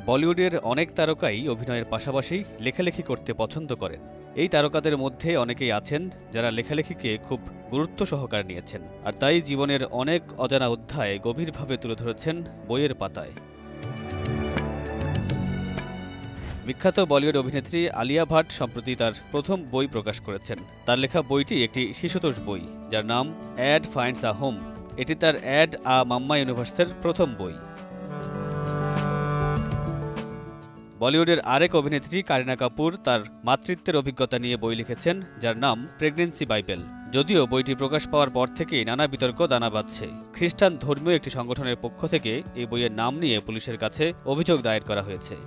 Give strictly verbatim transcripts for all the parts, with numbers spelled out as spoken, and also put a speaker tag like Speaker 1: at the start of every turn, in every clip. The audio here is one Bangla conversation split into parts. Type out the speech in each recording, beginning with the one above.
Speaker 1: বলিউডের অনেক তারকাই অভিনয়ের পাশাপাশি লেখালেখি করতে পছন্দ করেন। এই তারকাদের মধ্যে অনেকেই আছেন যারা লেখালেখিকে খুব গুরুত্ব সহকারে নিয়েছেন, আর তাই জীবনের অনেক অজানা অধ্যায় গভীরভাবে তুলে ধরেছেন বইয়ের পাতায়। বিখ্যাত বলিউড অভিনেত্রী আলিয়া ভাট সম্প্রতি তার প্রথম বই প্রকাশ করেছেন। তার লেখা বইটি একটি শিশুতোষ বই, যার নাম অ্যাড ফাইন্ডস আ হোম। এটি তার অ্যাড আ মাম্মা ইউনিভার্সের প্রথম বই। বলিউডের আরেক অভিনেত্রী কারিনা কাপুর তার মাতৃত্বের অভিজ্ঞতা নিয়ে বই লিখেছেন, যার নাম প্রেগনেন্সি বাইবেল। যদিও বইটি প্রকাশ পাওয়ার পর থেকেই নানা বিতর্ক দানা বাঁধছে। খ্রিস্টান ধর্মীয় একটি সংগঠনের পক্ষ থেকে এই বইয়ের নাম নিয়ে পুলিশের কাছে অভিযোগ দায়ের করা হয়েছে।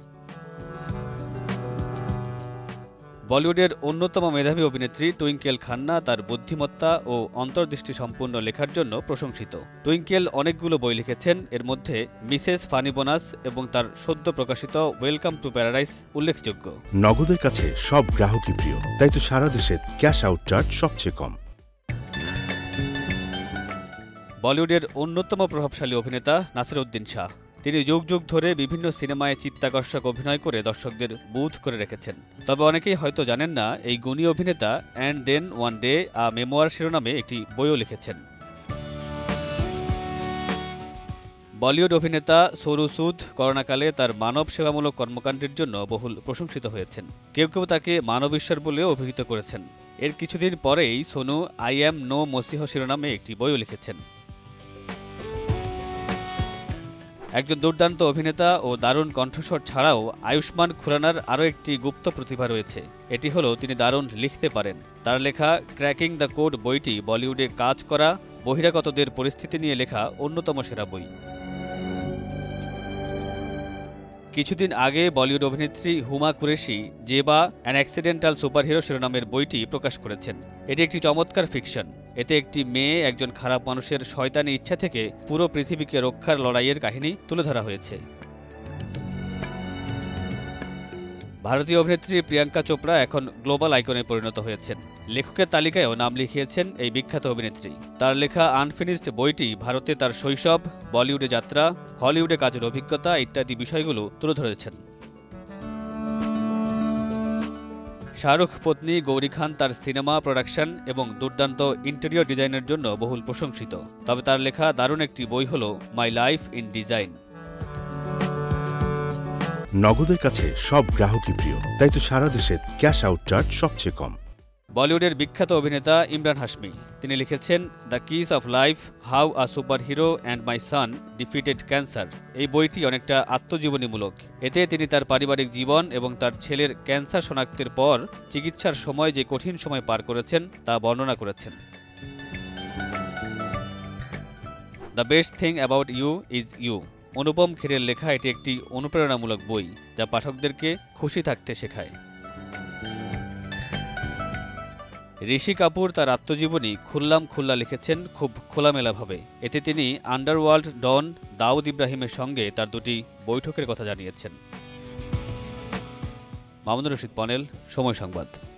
Speaker 1: বলিউডের অন্যতম মেধাবী অভিনেত্রী টুইঙ্কেল খান্না তার বুদ্ধিমত্তা ও অন্তর্দৃষ্টি সম্পূর্ণ লেখার জন্য প্রশংসিত। টুইঙ্কেল অনেকগুলো বই লিখেছেন, এর মধ্যে মিসেস ফানি বোনাস এবং তার সদ্য প্রকাশিত ওয়েলকাম টু প্যারাডাইস উল্লেখযোগ্য।
Speaker 2: নগদের কাছে সব গ্রাহকই প্রিয়, তাই তো সারা দেশে ক্যাশ আউট চার্জ সবচেয়ে কম।
Speaker 1: বলিউডের অন্যতম প্রভাবশালী অভিনেতা নাসিরউদ্দিন শাহ, তিনি যুগ যুগ ধরে বিভিন্ন সিনেমায় চিত্তাকর্ষক অভিনয় করে দর্শকদের বুঁদ করে রেখেছেন। তবে অনেকেই হয়তো জানেন না, এই গুণী অভিনেতা and then one day a memoir শিরোনামে একটি বইও লিখেছেন। বলিউড অভিনেতা সোনু সুদ করোনাকালে তার মানব সেবামূলক কর্মকাণ্ডের জন্য বহুল প্রশংসিত হয়েছেন। কেউ কেউ তাকে মানব ঈশ্বর বলেও অভিহিত করেছেন। এর কিছুদিন পরেই Sonu I am no messiah শিরোনামে একটি বইও লিখেছেন। একজন দুর্দান্ত অভিনেতা ও দারুণ কণ্ঠস্বর ছাড়াও আয়ুষ্মান খুরানার আরও একটি গুপ্ত প্রতিভা রয়েছে। এটি হলো তিনি দারুণ লিখতে পারেন। তার লেখা ক্র্যাকিং দ্য কোড বইটি বলিউডে কাজ করা বহিরাগতদের পরিস্থিতি নিয়ে লেখা অন্যতম সেরা বই। কিছুদিন আগে বলিউড অভিনেত্রী Huma Qureshi Zeba an accidental superhero শিরোনামের বইটি প্রকাশ করেছেন। এটি একটি চমৎকার ফিকশন। এতে একটি মেয়ে একজন খারাপ মানুষের শয়তানি ইচ্ছা থেকে পুরো পৃথিবীকে রক্ষার লড়াইয়ের কাহিনী তুলে ধরা হয়েছে। ভারতীয় অভিনেত্রী প্রিয়াঙ্কা চোপড়া এখন গ্লোবাল আইকনে পরিণত হয়েছেন। লেখকের তালিকায়ও নাম লিখিয়েছেন এই বিখ্যাত অভিনেত্রী। তার লেখা আনফিনিশড বইটি ভারতে তার শৈশব, বলিউডে যাত্রা, হলিউডে কাজের অভিজ্ঞতা ইত্যাদি বিষয়গুলো তুলে ধরেছেন। শাহরুখ পত্নী গৌরী খান তার সিনেমা প্রোডাকশন এবং দুর্দান্ত ইন্টেরিয়র ডিজাইনের জন্য বহুল প্রশংসিত। তবে তার লেখা দারুণ একটি বই হল মাই লাইফ ইন ডিজাইন।
Speaker 2: নগদের কাছে সব গ্রাহকই প্রিয়, তাই তো সারা দেশে ক্যাশ আউট চার্জ সবচেয়ে কম।
Speaker 1: বলিউডের বিখ্যাত অভিনেতা ইমরান হাশমি, তিনি লিখেছেন the kiss of life, how a super hero and my son defeated cancer. এই বইটি অনেকটা আত্মজীবনীমূলক। এতে তিনি তার পারিবারিক জীবন এবং তার ছেলের ক্যান্সার শনাক্তের পর চিকিৎসার সময় যে কঠিন সময় পার করেছেন তা বর্ণনা করেছেন। The best thing about you is you. Anupam খেরের লেখা এটি একটি অনুপ্রেরণামূলক বই, যা পাঠকদেরকে খুশি থাকতে শেখায়। ঋষি কাপুর তার আত্মজীবনী খুল্লাম খুল্লা লিখেছেন খুব খোলামেলাভাবে। এতে তিনি আন্ডারওয়ার্ল্ড ডন দাউদ ইব্রাহিমের সঙ্গে তার দুটি বৈঠকের কথা জানিয়েছেন। মামুনুর রশিদ পনেল, সময় সংবাদ।